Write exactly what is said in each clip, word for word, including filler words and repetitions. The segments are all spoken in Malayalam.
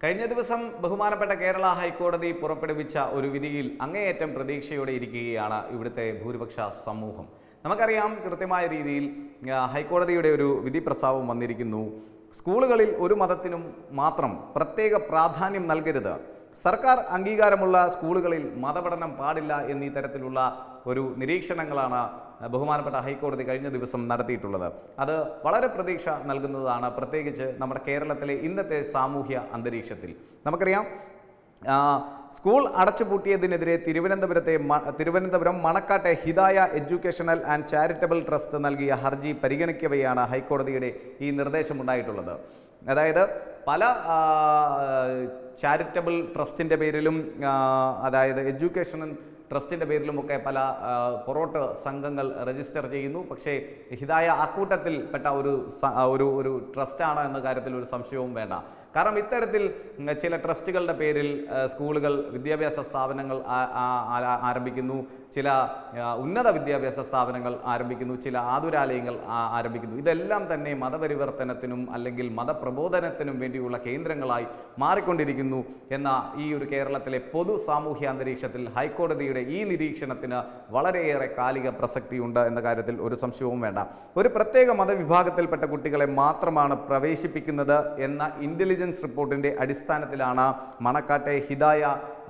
കഴിഞ്ഞ ദിവസം ബഹുമാനപ്പെട്ട കേരള ഹൈക്കോടതി പുറപ്പെടുവിച്ച ഒരു വിധിയിൽ അങ്ങേയറ്റം പ്രതീക്ഷയോടെ ഇരിക്കുകയാണ് ഇവിടുത്തെ ഭൂരിപക്ഷ സമൂഹം. നമുക്കറിയാം, കൃത്യമായ രീതിയിൽ ഹൈക്കോടതിയുടെ ഒരു വിധി പ്രസ്താവം വന്നിരിക്കുന്നു. സ്കൂളുകളിൽ ഒരു മതത്തിനും മാത്രം പ്രത്യേക പ്രാധാന്യം നൽകരുത്, സർക്കാർ അംഗീകാരമുള്ള സ്കൂളുകളിൽ മതപഠനം പാടില്ല എന്നീ തരത്തിലുള്ള ഒരു നിരീക്ഷണങ്ങളാണ് ബഹുമാനപ്പെട്ട ഹൈക്കോടതി കഴിഞ്ഞ ദിവസം നടത്തിയിട്ടുള്ളത്. അത് വളരെ പ്രതീക്ഷ നൽകുന്നതാണ്, പ്രത്യേകിച്ച് നമ്മുടെ കേരളത്തിലെ ഇന്നത്തെ സാമൂഹ്യ അന്തരീക്ഷത്തിൽ. നമുക്കറിയാം, സ്കൂൾ അടച്ചുപൂട്ടിയതിനെതിരെ തിരുവനന്തപുരത്തെ തിരുവനന്തപുരം മണക്കാട്ടെ Hidaya educational and charitable trust നൽകിയ ഹർജി പരിഗണിക്കവെയാണ് ഹൈക്കോടതിയുടെ ഈ നിർദ്ദേശമുണ്ടായിട്ടുള്ളത്. അതായത് പല ചാരിറ്റബിൾ ട്രസ്റ്റിൻ്റെ പേരിലും അതായത് എഡ്യൂക്കേഷൻ ട്രസ്റ്റിൻ്റെ പേരിലുമൊക്കെ പല പൊറോട്ട് സംഘങ്ങൾ രജിസ്റ്റർ ചെയ്യുന്നു. പക്ഷേ ഹിദായ അക്കൂട്ടത്തിൽ പെട്ട ഒരു ഒരു ഒരു ട്രസ്റ്റാണ് എന്ന കാര്യത്തിൽ ഒരു സംശയവും വേണ്ട. കാരണം ഇത്തരത്തിൽ ചില ട്രസ്റ്റുകളുടെ പേരിൽ സ്കൂളുകൾ, വിദ്യാഭ്യാസ സ്ഥാപനങ്ങൾ ആരംഭിക്കുന്നു, ചില ഉന്നത വിദ്യാഭ്യാസ സ്ഥാപനങ്ങൾ ആരംഭിക്കുന്നു, ചില ആതുരാലയങ്ങൾ ആരംഭിക്കുന്നു. ഇതെല്ലാം തന്നെ മതപരിവർത്തനത്തിനും അല്ലെങ്കിൽ മതപ്രബോധനത്തിനും വേണ്ടിയുള്ള കേന്ദ്രങ്ങളായി മാറിക്കൊണ്ടിരിക്കുന്നു എന്ന ഈ ഒരു കേരളത്തിലെ പൊതു സാമൂഹ്യ അന്തരീക്ഷത്തിൽ ഹൈക്കോടതിയുടെ ഈ നിരീക്ഷണത്തിന് വളരെയേറെ കാലിക പ്രസക്തിയുണ്ട് എന്ന കാര്യത്തിൽ ഒരു സംശയവും വേണ്ട. ഒരു പ്രത്യേക മതവിഭാഗത്തിൽപ്പെട്ട കുട്ടികളെ മാത്രമാണ് പ്രവേശിപ്പിക്കുന്നത് എന്ന ഇൻ്റലിജൻസ് റിപ്പോർട്ടിൻ്റെ അടിസ്ഥാനത്തിലാണ് മണക്കാട്ടെ ഹിദായ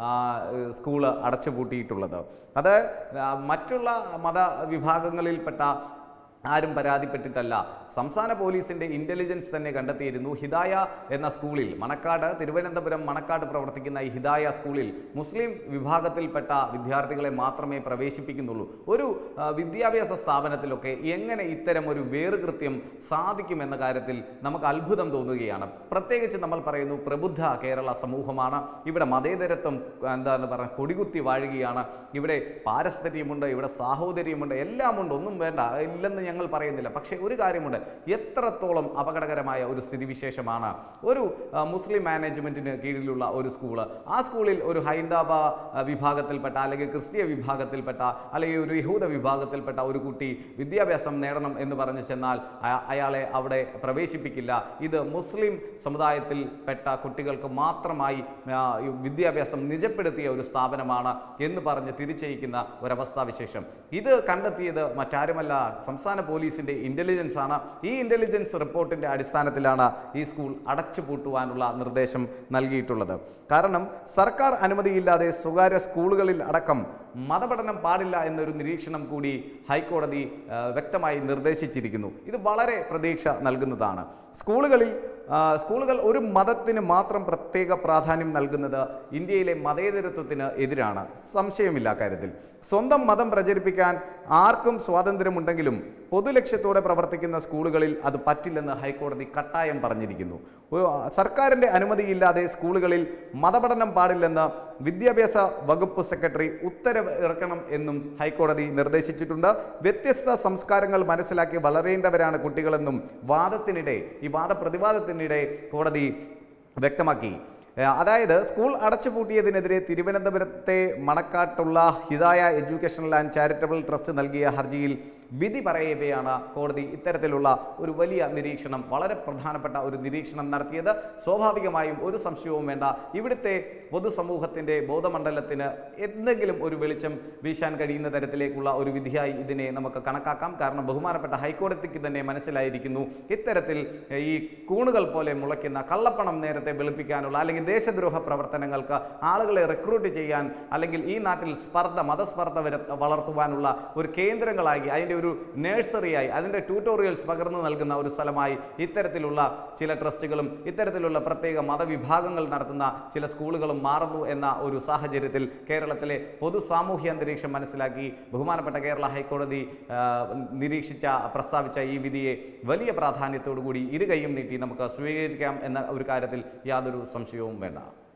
സ്കൂള് അടച്ചുപൂട്ടിയിട്ടുള്ളത്. അത് മറ്റുള്ള മതവിഭാഗങ്ങളിൽപ്പെട്ട ആരും പരാതിപ്പെട്ടിട്ടല്ല. സംസ്ഥാന പോലീസിൻ്റെ ഇൻ്റലിജൻസ് തന്നെ കണ്ടെത്തിയിരുന്നു, ഹിദായ എന്ന സ്കൂളിൽ, മണക്കാട്, തിരുവനന്തപുരം മണക്കാട് പ്രവർത്തിക്കുന്ന ഈ ഹിദായ സ്കൂളിൽ മുസ്ലിം വിഭാഗത്തിൽപ്പെട്ട വിദ്യാർത്ഥികളെ മാത്രമേ പ്രവേശിപ്പിക്കുന്നുള്ളൂ. ഒരു വിദ്യാഭ്യാസ സ്ഥാപനത്തിലൊക്കെ എങ്ങനെ ഇത്തരം ഒരു വേറുകൃത്യം സാധിക്കുമെന്ന കാര്യത്തിൽ നമുക്ക് അത്ഭുതം തോന്നുകയാണ്. പ്രത്യേകിച്ച് നമ്മൾ പറയുന്നു, പ്രബുദ്ധ കേരള സമൂഹമാണ്, ഇവിടെ മതേതരത്വം എന്താണ് പറയുക കൊടികുത്തി വാഴുകയാണ്, ഇവിടെ പാരസ്പര്യമുണ്ട്, ഇവിടെ സാഹോദര്യമുണ്ട്, എല്ലാമുണ്ട്, ഒന്നും വേണ്ട ഇല്ലെന്ന് ഞങ്ങൾ പറയുന്നില്ല. പക്ഷേ ഒരു കാര്യമുണ്ട്, എത്രത്തോളം അപകടകരമായ ഒരു സ്ഥിതിവിശേഷമാണ് ഒരു മുസ്ലിം മാനേജ്മെൻറ്റിന് കീഴിലുള്ള ഒരു സ്കൂള്. ആ സ്കൂളിൽ ഒരു ഹൈന്ദവ വിഭാഗത്തിൽപ്പെട്ട അല്ലെങ്കിൽ ക്രിസ്തീയ വിഭാഗത്തിൽപ്പെട്ട അല്ലെങ്കിൽ ഒരു യഹൂദ വിഭാഗത്തിൽപ്പെട്ട ഒരു കുട്ടി വിദ്യാഭ്യാസം നേടണം എന്ന് പറഞ്ഞു ചെന്നാൽ അയാളെ അവിടെ പ്രവേശിപ്പിക്കില്ല. ഇത് മുസ്ലിം സമുദായത്തിൽ പെട്ട കുട്ടികൾക്ക് മാത്രമായി വിദ്യാഭ്യാസം നിജപ്പെടുത്തിയ ഒരു സ്ഥാപനമാണ് എന്ന് പറഞ്ഞ് തിരിച്ചയക്കുന്ന ഒരവസ്ഥാവിശേഷം. ഇത് കണ്ടെത്തിയത് മറ്റാരുമല്ല, സംസ്ഥാന പോലീസിൻ്റെ ഇൻ്റലിജൻസ് ആണ്. ഈ ഇൻ്റലിജൻസ് റിപ്പോർട്ടിൻ്റെ അടിസ്ഥാനത്തിലാണ് ഈ സ്കൂൾ അടച്ചുപൂട്ടുവാനുള്ള നിർദ്ദേശം നൽകിയിട്ടുള്ളത്. കാരണം സർക്കാർ അനുമതിയില്ലാതെ സ്വകാര്യ സ്കൂളുകളിൽ അടക്കം മതപഠനം പാടില്ല എന്നൊരു നിരീക്ഷണം കൂടി ഹൈക്കോടതി വ്യക്തമായി നിർദ്ദേശിച്ചിരിക്കുന്നു. ഇത് വളരെ പ്രതീക്ഷ നൽകുന്നതാണ്. സ്കൂളുകളിൽ സ്കൂളുകൾ ഒരു മതത്തിന് മാത്രം പ്രത്യേക പ്രാധാന്യം നൽകുന്നത് ഇന്ത്യയിലെ മതേതരത്വത്തിന് എതിരാണ്, സംശയമില്ല കാര്യത്തിൽ. സ്വന്തം മതം പ്രചരിപ്പിക്കാൻ ആർക്കും സ്വാതന്ത്ര്യമുണ്ടെങ്കിലും പൊതുലക്ഷ്യത്തോടെ പ്രവർത്തിക്കുന്ന സ്കൂളുകളിൽ അത് പറ്റില്ലെന്ന് ഹൈക്കോടതി കട്ടായം പറഞ്ഞിരിക്കുന്നു. സർക്കാരിൻ്റെ അനുമതിയില്ലാതെ സ്കൂളുകളിൽ മതപഠനം പാടില്ലെന്ന് വിദ്യാഭ്യാസ വകുപ്പ് സെക്രട്ടറി ഉത്തരവ് ഇറക്കണം എന്നും ഹൈക്കോടതി നിർദ്ദേശിച്ചിട്ടുണ്ട്. വ്യത്യസ്ത സംസ്കാരങ്ങൾ മനസ്സിലാക്കി വളരേണ്ടവരാണ് കുട്ടികളെന്നും വാദത്തിനിടെ ഈ വാദപ്രതിവാദത്തിനിടെ കോടതി വ്യക്തമാക്കി. അതായത് സ്കൂൾ അടച്ചുപൂട്ടിയതിനെതിരെ തിരുവനന്തപുരത്തെ മണക്കാട്ടുള്ള Hidaya educational and charitable trust നൽകിയ ഹർജിയിൽ വിധി പറയവെയാണ് കോടതി ഇത്തരത്തിലുള്ള ഒരു വലിയ നിരീക്ഷണം, വളരെ പ്രധാനപ്പെട്ട ഒരു നിരീക്ഷണം നടത്തിയത്. സ്വാഭാവികമായും ഒരു സംശയവും വേണ്ട, ഇവിടുത്തെ പൊതുസമൂഹത്തിൻ്റെ ബോധമണ്ഡലത്തിന് എന്തെങ്കിലും ഒരു വെളിച്ചം വീശാൻ കഴിയുന്ന തരത്തിലേക്കുള്ള ഒരു വിധിയായി ഇതിനെ നമുക്ക് കണക്കാക്കാം. കാരണം ബഹുമാനപ്പെട്ട ഹൈക്കോടതിക്ക് തന്നെ മനസ്സിലായിരിക്കുന്നു, ഇത്തരത്തിൽ ഈ കൂണുകൾ പോലെ മുളയ്ക്കുന്ന കള്ളപ്പണം നേരത്തെ വെളുപ്പിക്കാനുള്ള അല്ലെങ്കിൽ ദേശദ്രോഹ പ്രവർത്തനങ്ങൾക്ക് ആളുകളെ റിക്രൂട്ട് ചെയ്യാൻ അല്ലെങ്കിൽ ഈ നാട്ടിൽ സ്പർദ്ധ മതസ്പർദ്ധ വളർത്തുവാനുള്ള ഒരു കേന്ദ്രങ്ങളായി, അതിൻ്റെ ഒരു നഴ്സറിയായി, അതിൻ്റെ ട്യൂട്ടോറിയൽസ് പകർന്നു നൽകുന്ന ഒരു സ്ഥലമായി ഇത്തരത്തിലുള്ള ചില ട്രസ്റ്റുകളും ഇത്തരത്തിലുള്ള പ്രത്യേക മതവിഭാഗങ്ങൾ നടത്തുന്ന ചില സ്കൂളുകളും മാറുന്നു എന്ന ഒരു സാഹചര്യത്തിൽ കേരളത്തിലെ പൊതു സാമൂഹ്യ അന്തരീക്ഷം മനസ്സിലാക്കി ബഹുമാനപ്പെട്ട കേരള ഹൈക്കോടതി നിരീക്ഷിച്ച പ്രസ്താവിച്ച ഈ വിധിയെ വലിയ പ്രാധാന്യത്തോടു കൂടി ഇരുകൈയും നീട്ടി നമുക്ക് സ്വീകരിക്കാം എന്ന ഒരു കാര്യത്തിൽ യാതൊരു സംശയവും വേണ്ട.